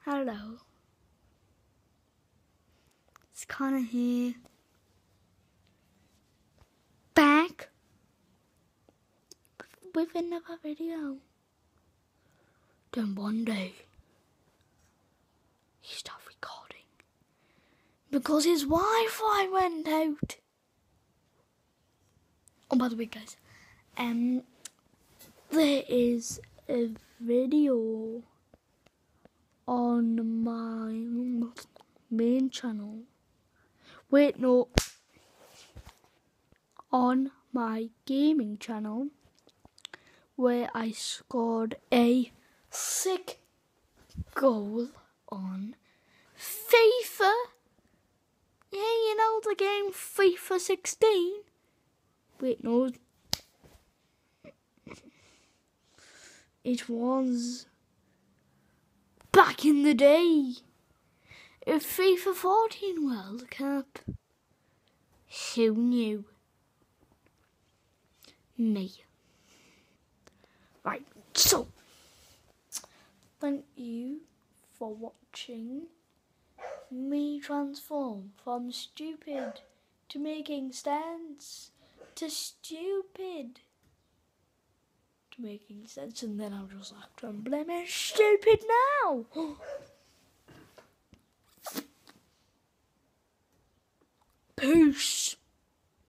Hello. It's Connor here. Back with another video. Then one day he stopped recording because his Wi-Fi went out. Oh, by the way, guys, there is a video on my main channel. Wait, no. On my gaming channel, where I scored a sick goal on FIFA. Yeah, you know the game FIFA 16. Wait, no. It was back in the day. A FIFA 14 World Cup. Who knew? Me. Right, so thank you for watching me transform from stupid to making sense to stupid to making sense, and then I'm just like, I'm blaming stupid now.